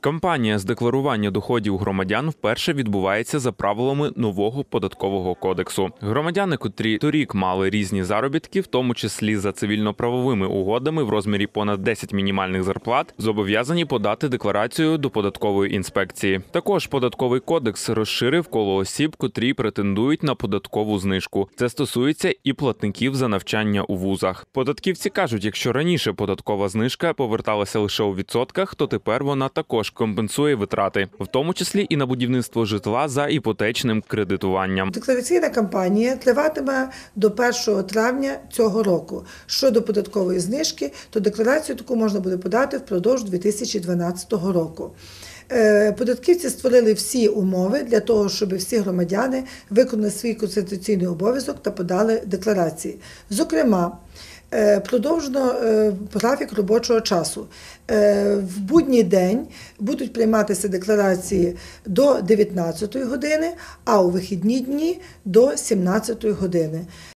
Кампанія з декларування доходів громадян вперше відбувається за правилами нового податкового кодексу. Громадяни, котрі торік мали різні заробітки, в тому числі за цивільно-правовими угодами в розмірі понад 10 мінімальних зарплат, зобов'язані подати декларацію до податкової інспекції. Також податковий кодекс розширив коло осіб, котрі претендують на податкову знижку. Це стосується і платників за навчання у вузах. Податківці кажуть, якщо раніше податкова знижка поверталася лише у відсотках, то тепер вона також компенсує витрати, в тому числі і на будівництво житла за іпотечним кредитуванням. Деклараційна кампанія триватиме до 1 травня цього року. Щодо податкової знижки, то декларацію таку можна буде подати впродовж 2012 року. Податківці створили всі умови для того, щоб всі громадяни виконали свій конституційний обов'язок та подали декларації. Зокрема, продовжено графік робочого часу. В будній день будуть прийматися декларації до 19 години, а у вихідні дні – до 17 години.